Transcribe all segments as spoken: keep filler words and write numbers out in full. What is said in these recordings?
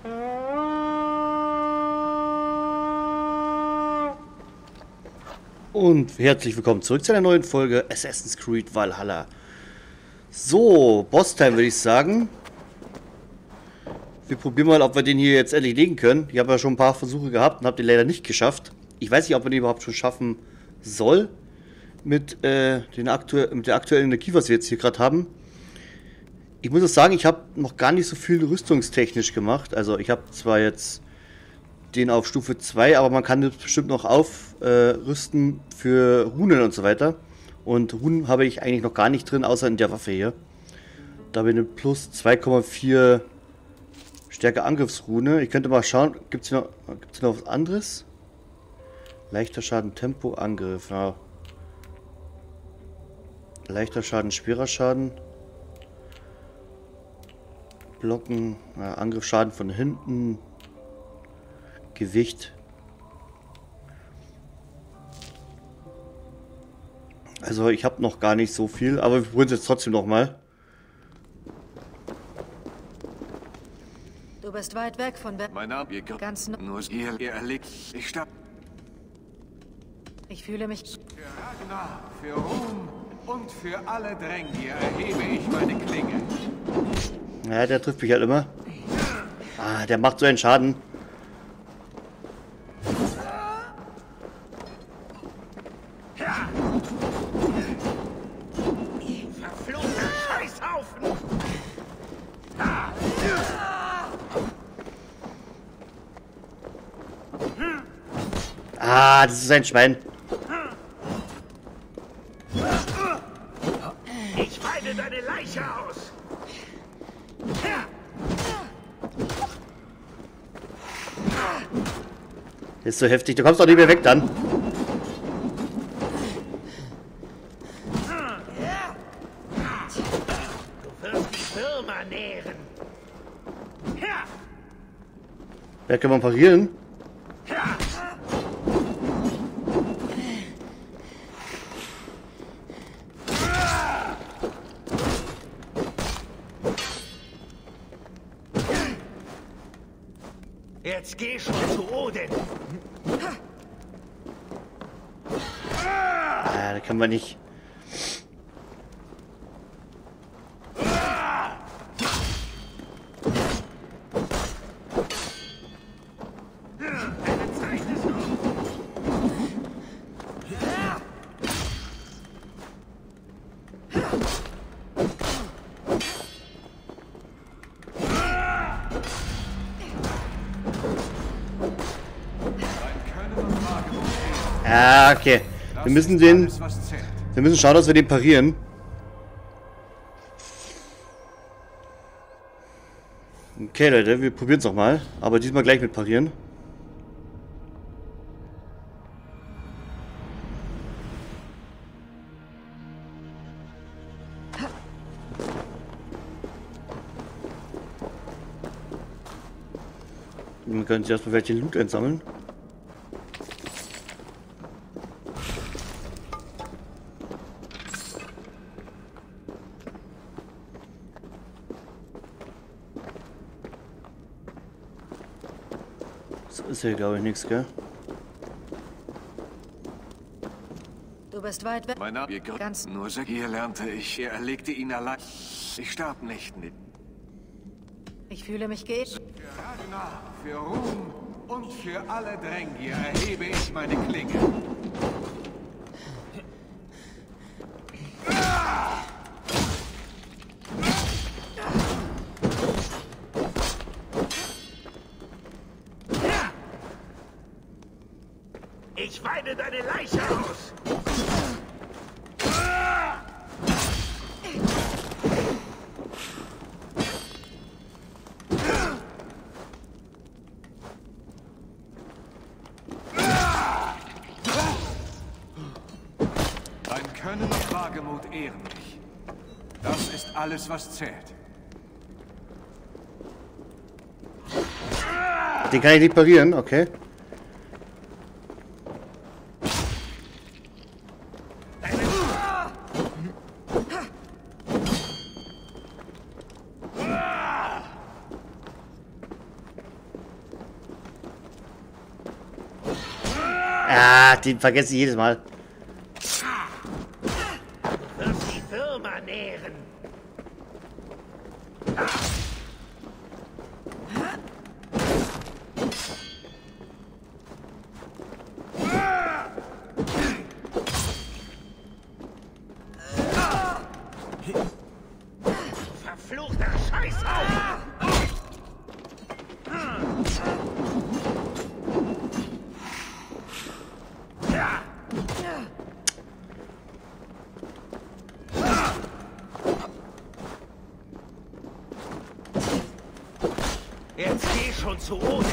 Und herzlich willkommen zurück zu einer neuen Folge Assassin's Creed Valhalla. So, Boss-Time würde ich sagen. Wir probieren mal, ob wir den hier jetzt endlich legen können. Ich habe ja schon ein paar Versuche gehabt und habe den leider nicht geschafft. Ich weiß nicht, ob man den überhaupt schon schaffen soll. Mit, äh, den aktu mit der aktuellen Energie, was wir jetzt hier gerade haben. Ich muss auch sagen, ich habe noch gar nicht so viel rüstungstechnisch gemacht. Also ich habe zwar jetzt den auf Stufe zwei, aber man kann das bestimmt noch aufrüsten äh, für Runen und so weiter. Und Runen habe ich eigentlich noch gar nicht drin, außer in der Waffe hier. Da habe ich eine plus zwei Komma vier Stärke Angriffsrune. Ich könnte mal schauen, gibt es noch, gibt's noch was anderes? Leichter Schaden, Tempo, Angriff. Ja. Leichter Schaden, schwerer Schaden. Blocken, ja, Angriffsschaden von hinten. Gewicht. Also ich habe noch gar nicht so viel, aber wir probieren es jetzt trotzdem noch mal. Du bist weit weg von Be Mein Name ist ganz nur ihr, ihr erlegt. Ich starb. Ich fühle mich Für Ragnar, für Ruhm und für alle Drängier erhebe ich meine Klinge. Ja, der trifft mich halt immer. Ah, der macht so einen Schaden. Verfluchter Scheißhaufen! Ah, das ist ein Schwein. Ich weide deine Leiche aus! Das ist so heftig. Du kommst doch nicht mehr weg dann. Du wirst die Würmer nähren! Wer kann man parieren? Jetzt geh schon zu Odin! Ah, da kann man nicht. Deine Zeit ist noch! Ah, okay. Wir müssen den. Alles, was zählt. Wir müssen schauen, dass wir den parieren. Okay, Leute, wir probieren es nochmal. Aber diesmal gleich mit parieren. Wir können sich erstmal welche Loot einsammeln. So ist hier, glaube ich, nichts, gell? Du bist weit weg. Mein Name ist Ganz nur hier lernte ich. Er erlegte ihn allein. Ich starb nicht mit. Ich fühle mich geht. Für Ragnar, für Ruhm und für alle Drängier erhebe ich meine Klinge. Ich weide deine Leiche aus! Dein Können und Wagemut ehren mich. Das ist alles, was zählt. Den kann ich nicht parieren, okay. Ah, den vergesse ich jedes Mal. Du wirst die Firma nähren. Verfluchter Scheißhaufen! Jetzt geh schon zu Odin.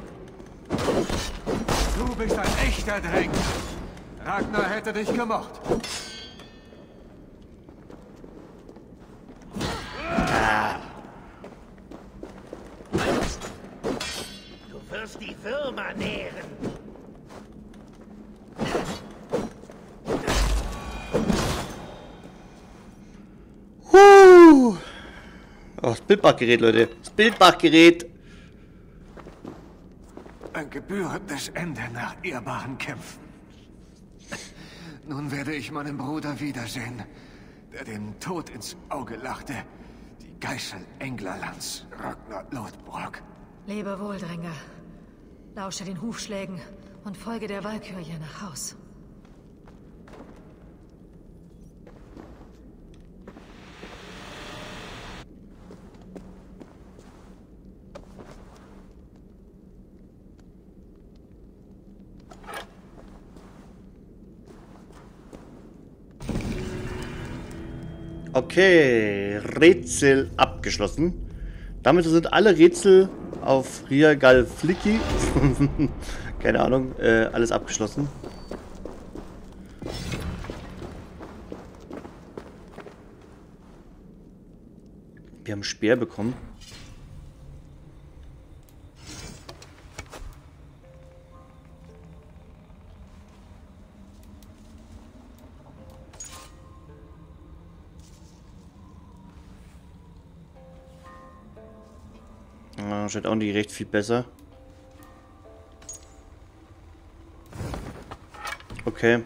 Du bist ein echter Dreng. Ragnar hätte dich gemocht. Du wirst die Firma nähren. Huh. Oh, das Bildbachgerät, Leute. Das Bildbachgerät. Ein gebührendes Ende nach ehrbaren Kämpfen. Nun werde ich meinen Bruder wiedersehen, der dem Tod ins Auge lachte. Die Geißel Englerlands, Ragnar Lodbrok. Lebe wohl, Dränger. Lausche den Hufschlägen und folge der Walkürie nach Haus. Okay, Rätsel abgeschlossen. Damit sind alle Rätsel auf Riagal Flicky, keine Ahnung, äh, alles abgeschlossen. Wir haben Speer bekommen. Ah, scheint auch nicht recht viel besser. Okay.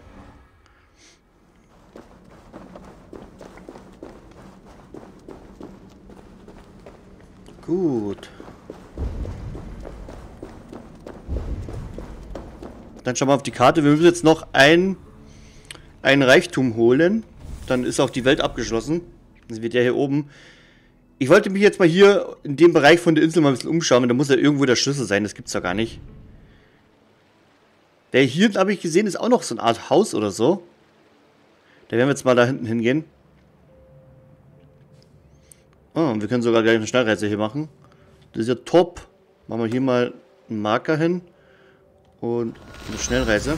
Gut. Dann schauen wir auf die Karte. Wir müssen jetzt noch ein, ein Reichtum holen. Dann ist auch die Welt abgeschlossen. Das wird ja hier oben. Ich wollte mich jetzt mal hier in dem Bereich von der Insel mal ein bisschen umschauen. Da muss ja irgendwo der Schlüssel sein. Das gibt's ja gar nicht. Der hier, habe ich gesehen, ist auch noch so eine Art Haus oder so. Da werden wir jetzt mal da hinten hingehen. Oh, und wir können sogar gleich eine Schnellreise hier machen. Das ist ja top. Machen wir hier mal einen Marker hin. Und eine Schnellreise.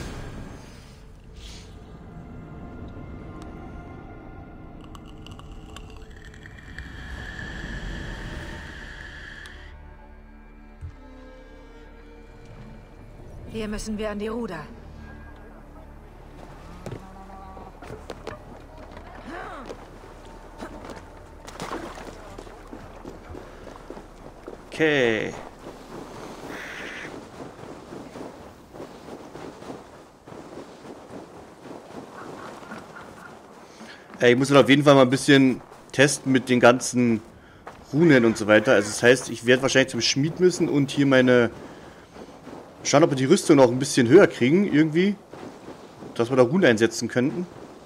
Hier müssen wir an die Ruder. Okay. Ich muss auf jeden Fall mal ein bisschen testen mit den ganzen Runen und so weiter. Also das heißt, ich werde wahrscheinlich zum Schmied müssen und hier meine... Schauen, ob wir die Rüstung noch ein bisschen höher kriegen, irgendwie. Dass wir da Runen einsetzen könnten.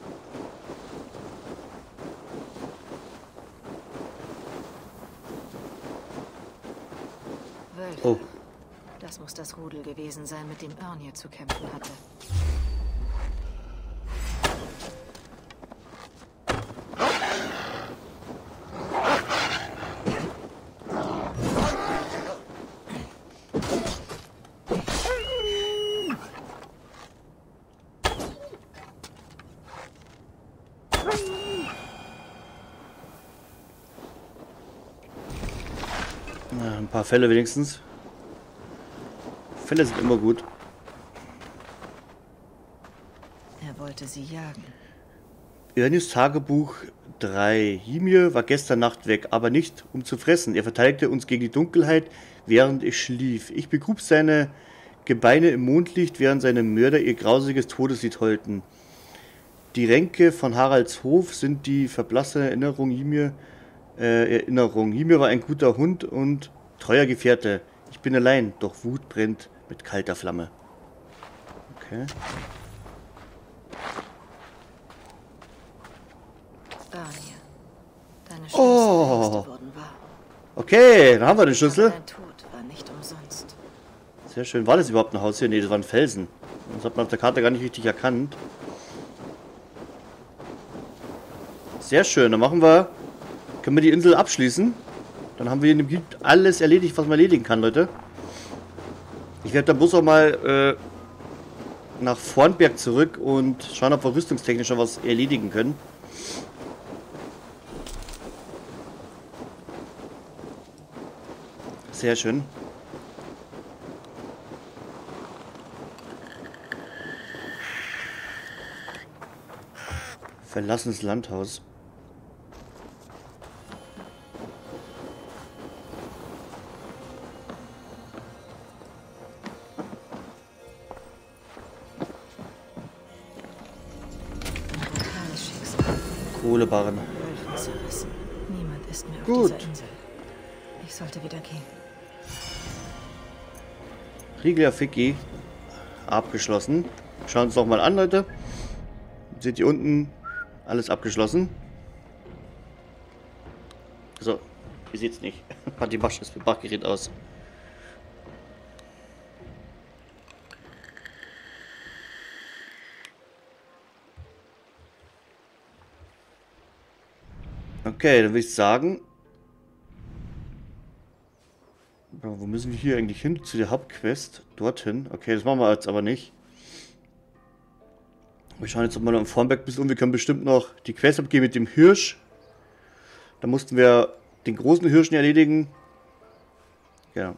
Wölfe. Oh. Das muss das Rudel gewesen sein, mit dem Örnir zu kämpfen hatte. Ja, ein paar Fälle wenigstens. Fälle sind immer gut. Er wollte sie jagen. Örnirs Tagebuch drei. Hymir war gestern Nacht weg, aber nicht um zu fressen. Er verteidigte uns gegen die Dunkelheit, während ich schlief. Ich begrub seine Gebeine im Mondlicht, während seine Mörder ihr grausiges Todeslied heulten. Die Ränke von Haralds Hof sind die verblassene Erinnerung Ymir. Äh, Erinnerung. Ymir war ein guter Hund und treuer Gefährte. Ich bin allein, doch Wut brennt mit kalter Flamme. Okay. Barnir, deine schlimmsten Oh. Ängste wurden wahr. Okay, dann haben wir den Schlüssel. Aber dein Tod war nicht umsonst. Sehr schön. War das überhaupt ein Haus hier? Nee, das war ein Felsen. Das hat man auf der Karte gar nicht richtig erkannt. Sehr schön. Dann machen wir... Können wir die Insel abschließen. Dann haben wir in dem Gebiet alles erledigt, was man erledigen kann, Leute. Ich werde dann bloß auch mal äh, nach Vornberg zurück und schauen, ob wir rüstungstechnisch noch was erledigen können. Sehr schön. Verlassenes Landhaus. Brutales Schicksal. Kohlebarren. Wölfen zerrissen. Niemand ist mehr auf Gut. dieser Insel. Ich sollte wieder gehen. Riegler Ficky. Abgeschlossen. Schauen wir uns noch mal an, Leute. Seht ihr unten? Alles abgeschlossen. So, ihr seht es nicht. Die Masche ist mit Bachgerät aus. Okay, dann würde ich sagen... Wo müssen wir hier eigentlich hin? Zu der Hauptquest? Dorthin? Okay, das machen wir jetzt aber nicht. Wir schauen jetzt mal am Vornberg bis um. Wir können bestimmt noch die Quest abgeben mit dem Hirsch. Da mussten wir den großen Hirschen erledigen. Ja.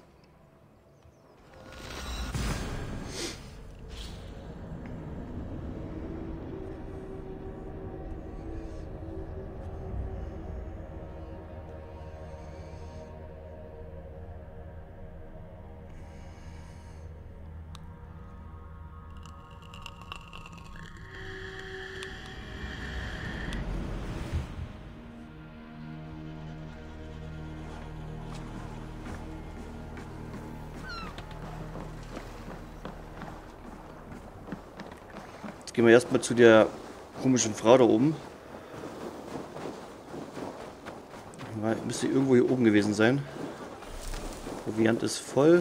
Gehen wir erstmal zu der komischen Frau da oben. Müsste irgendwo hier oben gewesen sein. Proviant ist voll.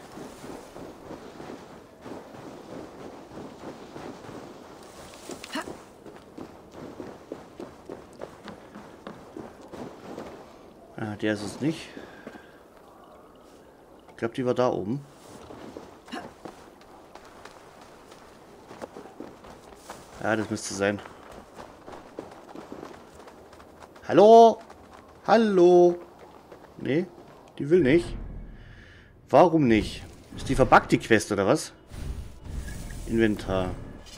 Ah, der ist es nicht. Ich glaube, die war da oben. Ja, das müsste sein. Hallo? Hallo? Nee, die will nicht. Warum nicht? Ist die verbuggt, die Quest, oder was? Inventar.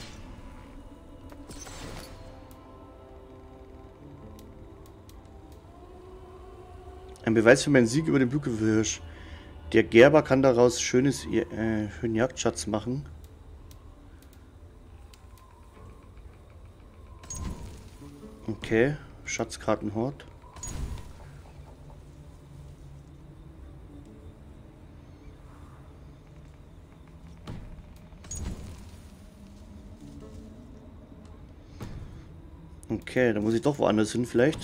Ein Beweis für meinen Sieg über den Blutgewirsch. Der Gerber kann daraus schönes äh, schönen Jagdschatz machen. Okay, Schatzkartenhort. Okay, dann muss ich doch woanders hin vielleicht.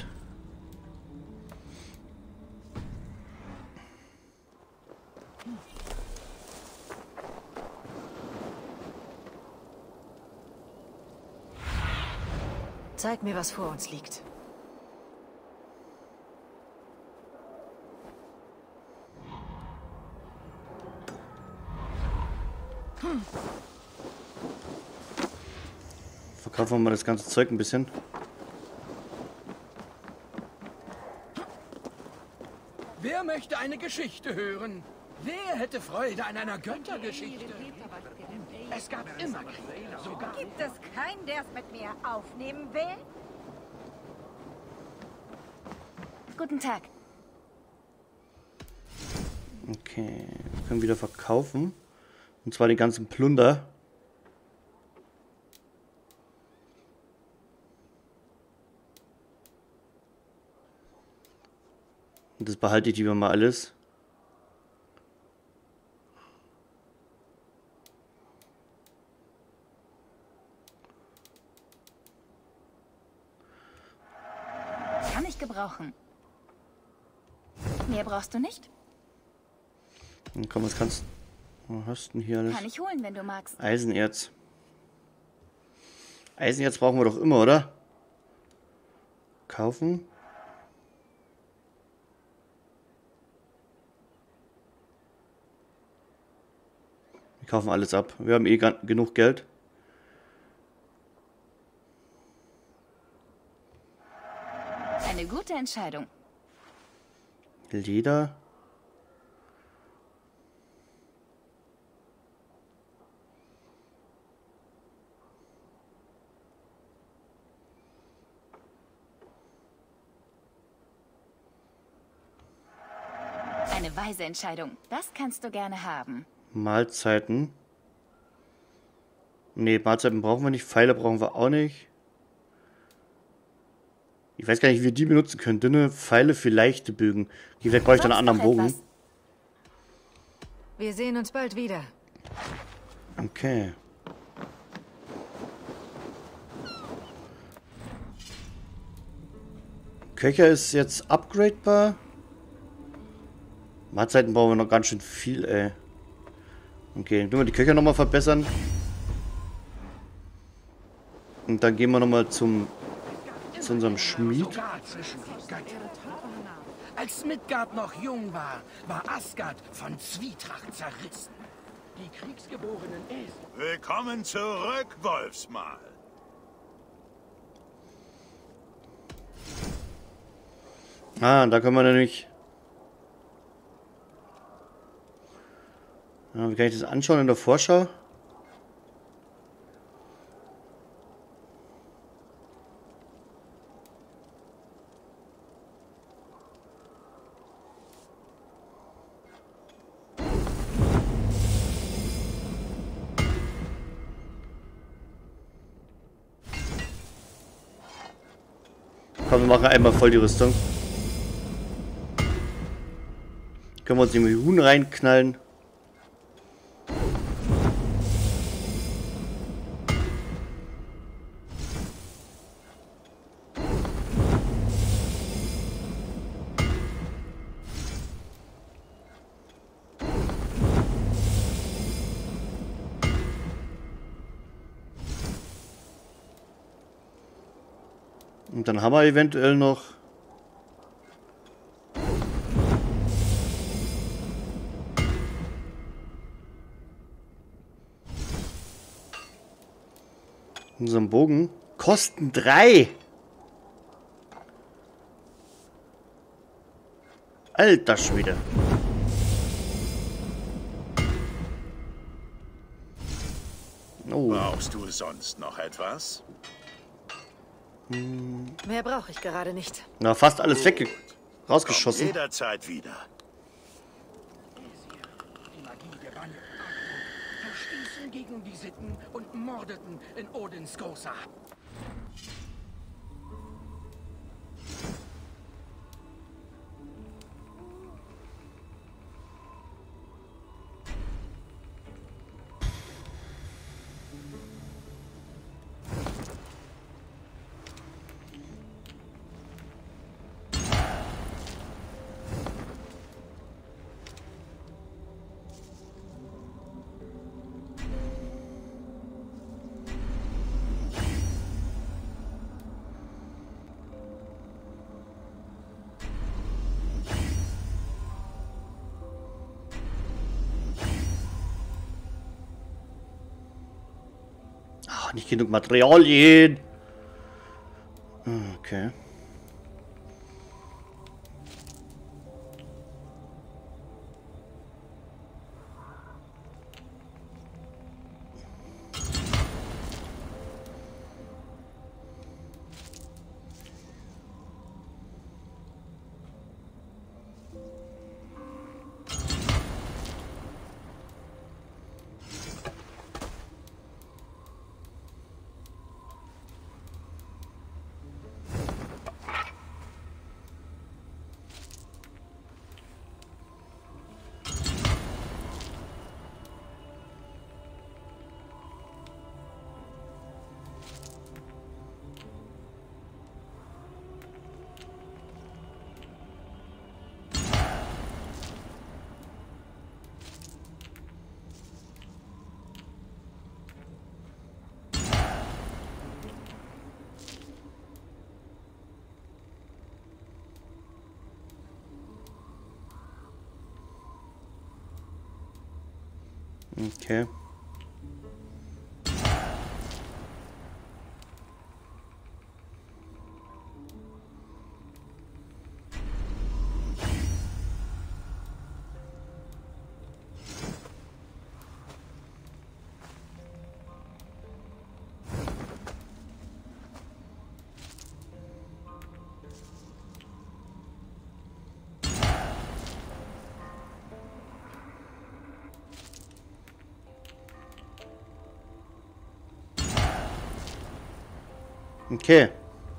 Zeig mir, was vor uns liegt. Hm. Verkaufen wir mal das ganze Zeug ein bisschen. Wer möchte eine Geschichte hören? Wer hätte Freude an einer Göttergeschichte? Es gab immer Kriege, sogar... Gibt es keinen, der es mit mir aufnehmen will? Guten Tag. Okay, wir können wieder verkaufen. Und zwar den ganzen Plunder. Und das behalte ich lieber mal alles. Kann ich gebrauchen. Mehr brauchst du nicht? Dann komm, was kannst du... Was hast du denn hier alles? Kann ich holen, wenn du magst. Eisenerz. Eisenerz brauchen wir doch immer, oder? Kaufen. Wir kaufen alles ab. Wir haben eh genug Geld. Eine gute Entscheidung. Leder. Eine weise Entscheidung. Das kannst du gerne haben. Mahlzeiten. Ne, Mahlzeiten brauchen wir nicht. Pfeile brauchen wir auch nicht. Ich weiß gar nicht, wie wir die benutzen können. Dünne Pfeile für leichte Bögen. Vielleicht brauche ich dann einen anderen Bogen. Wir sehen uns bald wieder. Okay. Köcher ist jetzt upgradebar. Mahlzeiten brauchen wir noch ganz schön viel, ey. Okay, dann tun wir die Köcher nochmal verbessern. Und dann gehen wir nochmal zum zu unserem Schmied. Sogar zwischen die Götter. Als Midgard noch jung war, war Asgard von Zwietracht zerrissen. Die kriegsgeborenen Esel. Willkommen zurück, Wolfsmal. Ah, da können wir nämlich... Ja, wie kann ich das anschauen in der Vorschau? Komm, wir machen einmal voll die Rüstung. Können wir uns in die Huhn reinknallen. Und dann haben wir eventuell noch unseren Bogen. Kosten drei. Alter Schwede. Oh. Brauchst du sonst noch etwas? Mehr brauche ich gerade nicht. Na, fast alles wegge rausgeschossen. Komm jederzeit wieder. Die Magie gewann. Verstießen gegen die Sitten und mordeten in Odins großer Hand. Ach, nicht genug Materialien. Okay. Okay. Okay.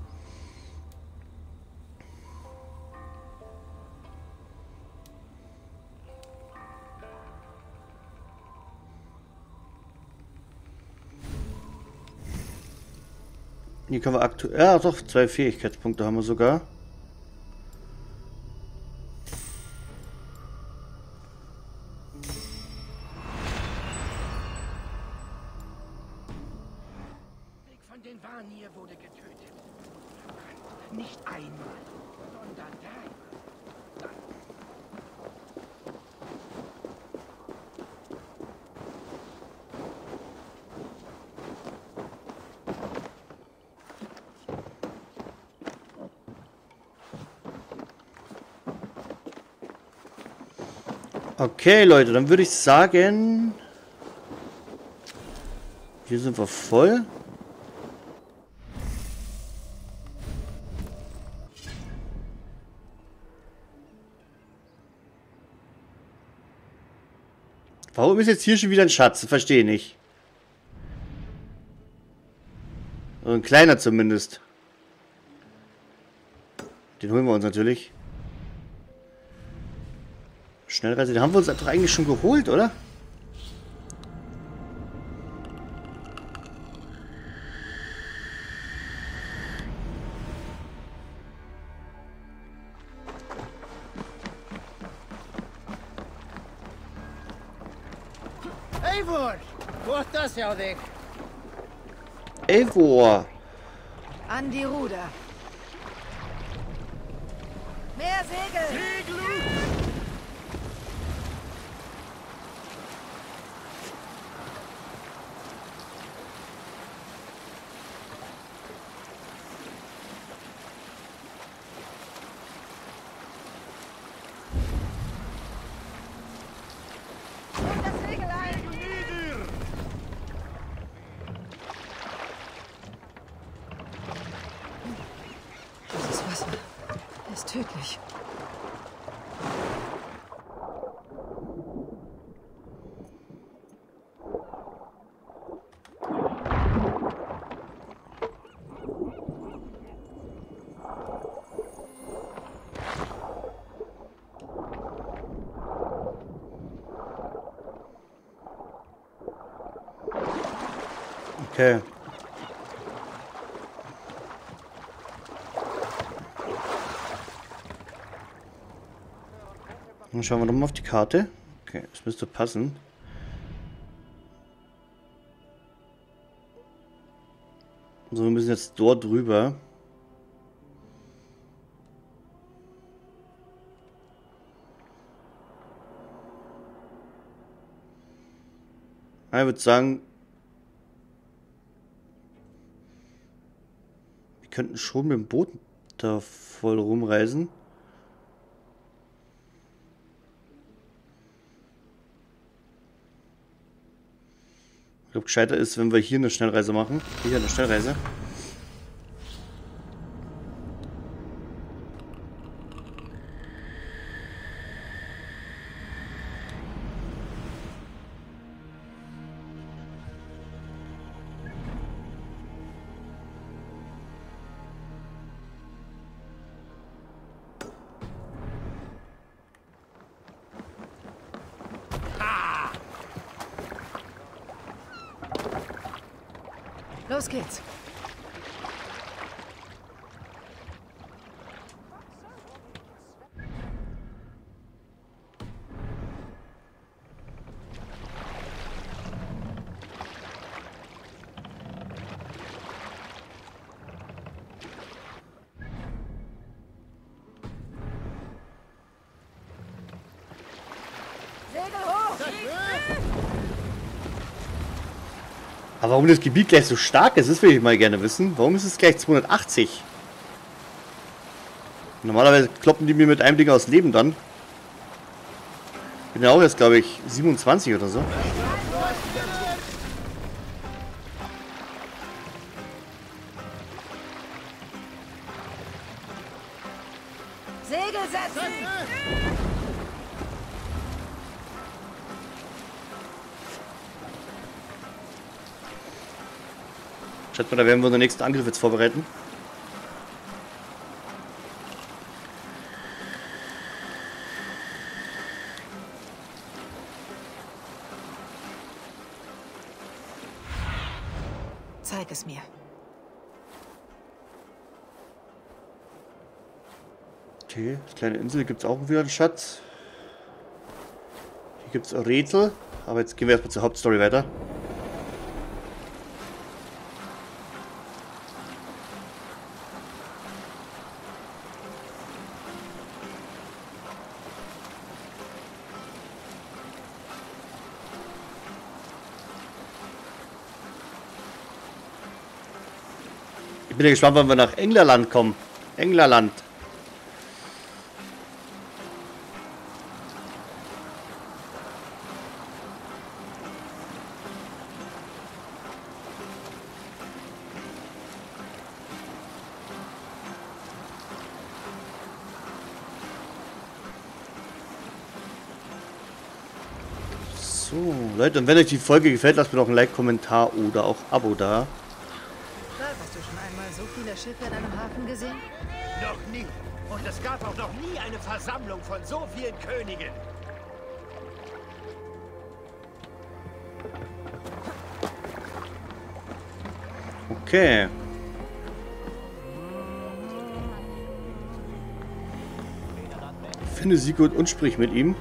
Hier können wir aktuell... Ja, doch, zwei Fähigkeitspunkte haben wir sogar. Von den Vanir wurde getötet. Nicht einmal, sondern dreimal. Okay, Leute, dann würde ich sagen... Hier sind wir voll. Warum ist jetzt hier schon wieder ein Schatz? Verstehe nicht. Also ein kleiner zumindest. Den holen wir uns natürlich. Schnellreise, den haben wir uns doch eigentlich schon geholt, oder? Eivor, gott að sjá þig. Eivor. An die Ruder. Mehr Segel! Und das Segel ein! Dieses Wasser ist tödlich. Okay. Dann schauen wir nochmal auf die Karte. Okay, das müsste passen. So, wir müssen jetzt dort drüber. Ich würde sagen, wir könnten schon mit dem Boot da voll rumreisen. Ich glaube, gescheiter ist, wenn wir hier eine Schnellreise machen. Hier eine Schnellreise. Los geht's. Segel hoch! Aber warum das Gebiet gleich so stark ist, das will ich mal gerne wissen. Warum ist es gleich zweihundertachtzig? Normalerweise kloppen die mir mit einem Ding aus Leben dann. Bin ja auch jetzt, glaube ich, siebenundzwanzig oder so. Segel setzen! Schaut mal, da werden wir unseren nächsten Angriff jetzt vorbereiten. Zeig es mir. Okay, die kleine Insel gibt es auch wieder einen Schatz. Hier gibt es ein Rätsel. Aber jetzt gehen wir erstmal zur Hauptstory weiter. Ich bin ja gespannt, wann wir nach Englerland kommen. Englerland. So, Leute, und wenn euch die Folge gefällt, lasst mir doch ein Like, Kommentar oder auch Abo da. Hast du schon einmal so viele Schiffe in einem Hafen gesehen? Noch nie. Und es gab auch noch nie eine Versammlung von so vielen Königen. Okay. Finde Sigurd und sprich mit ihm.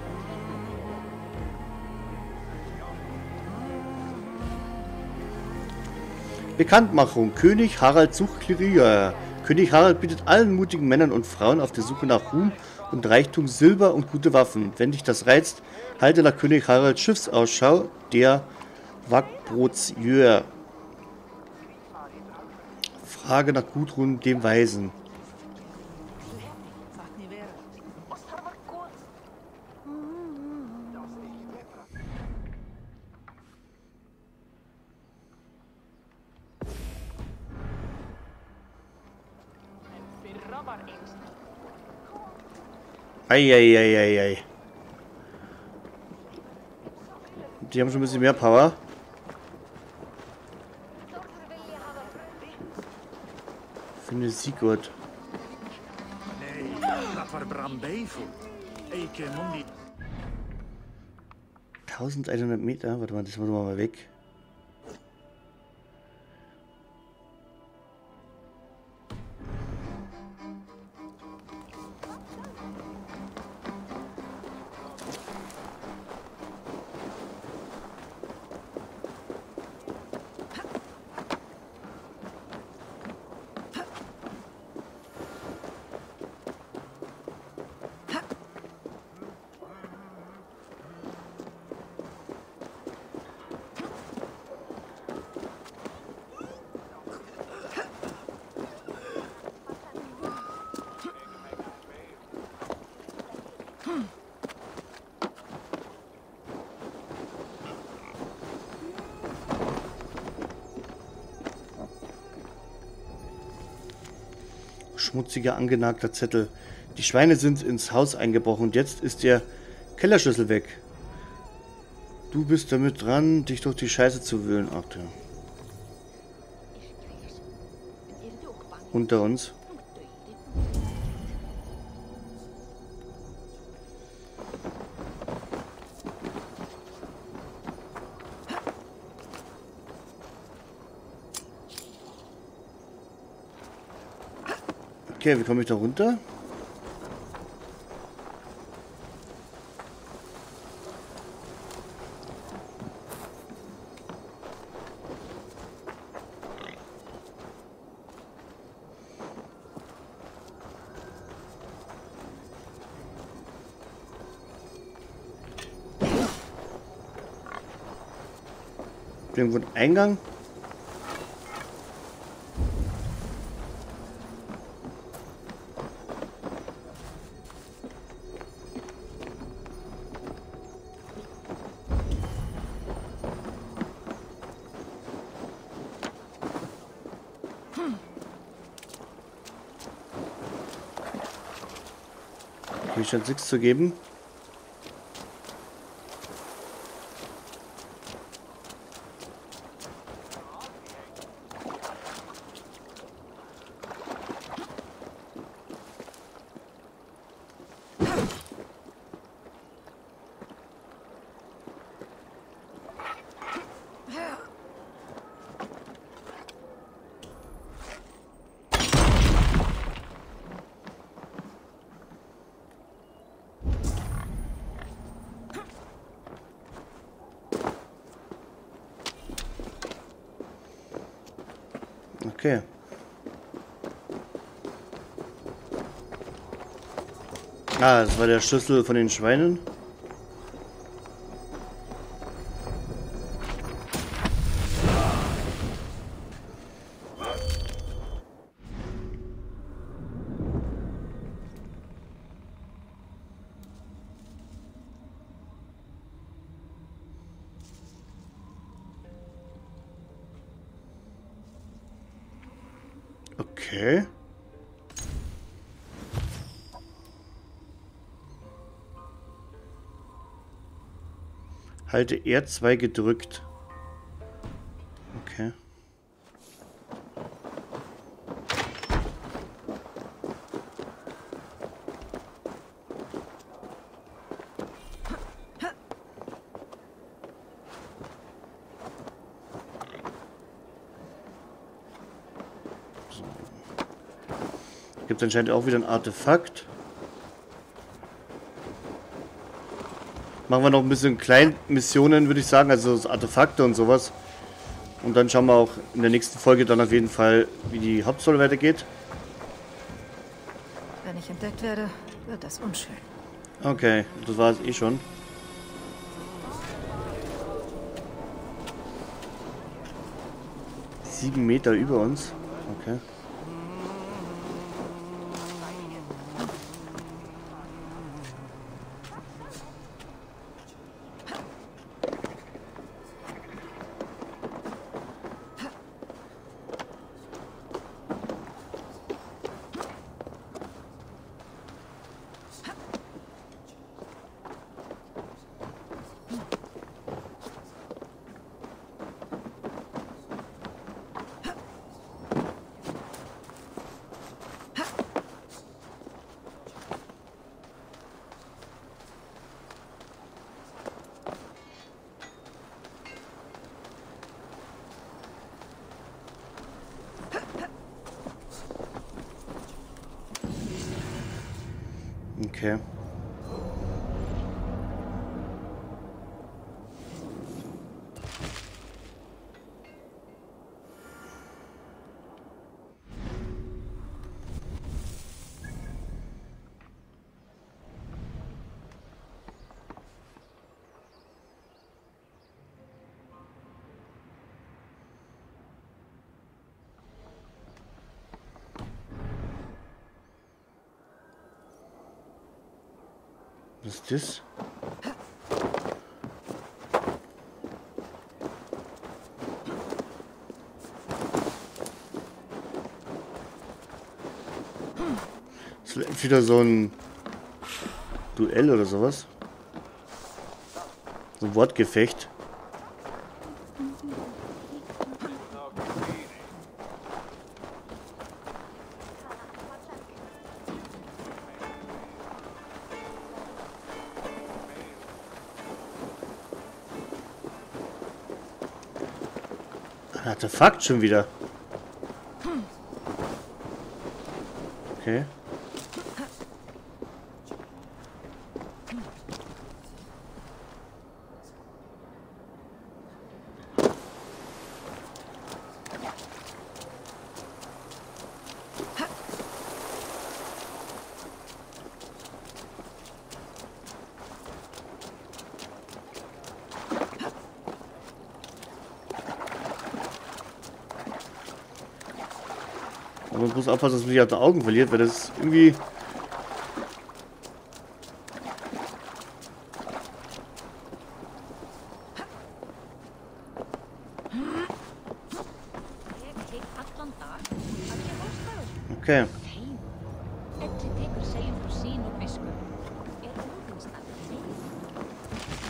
Bekanntmachung. König Harald sucht Kleriker. König Harald bietet allen mutigen Männern und Frauen auf der Suche nach Ruhm und Reichtum Silber und gute Waffen. Wenn dich das reizt, halte nach König Haralds Schiffsausschau, der Wagbrotsjör. Frage nach Gudrun dem Weisen. Eieieiei. Die haben schon ein bisschen mehr Power. Finde Sigurd. eintausendeinhundert Meter. Warte mal, das machen wir mal weg. Schmutziger, angenagter Zettel. Die Schweine sind ins Haus eingebrochen und jetzt ist der Kellerschlüssel weg. Du bist damit dran, dich durch die Scheiße zu wühlen. Ach ja. Unter uns. Okay, wie komme ich da runter? Irgendwo ein Eingang? Hier scheint nichts zu geben. Okay. Ah, das war der Schlüssel von den Schweinen. Okay. Halte R zwei gedrückt. Okay. Gibt anscheinend auch wieder ein Artefakt. Machen wir noch ein bisschen Kleinmissionen, würde ich sagen, also Artefakte und sowas. Und dann schauen wir auch in der nächsten Folge dann auf jeden Fall, wie die Hauptstory weitergeht. Wenn ich entdeckt werde, wird das unschön. Okay, das war es eh schon. Sieben Meter über uns. Okay. Okay. Was ist das? Das ist wieder so ein Duell oder sowas. So ein Wortgefecht. Artefakt schon wieder. Okay. Aber man muss aufpassen, dass man nicht aus den Augen verliert, weil das irgendwie... Okay.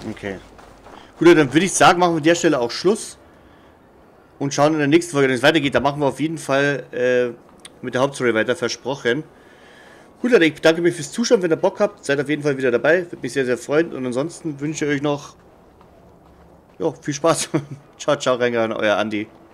Okay. Gut, dann würde ich sagen, machen wir an der Stelle auch Schluss. Und schauen in der nächsten Folge, wenn es weitergeht. Da machen wir auf jeden Fall äh, mit der Hauptstory weiter, versprochen. Gut, Leute, ich bedanke mich fürs Zuschauen. Wenn ihr Bock habt, seid auf jeden Fall wieder dabei. Würde mich sehr, sehr freuen. Und ansonsten wünsche ich euch noch ja, viel Spaß. Ciao, ciao, rein, euer Andi.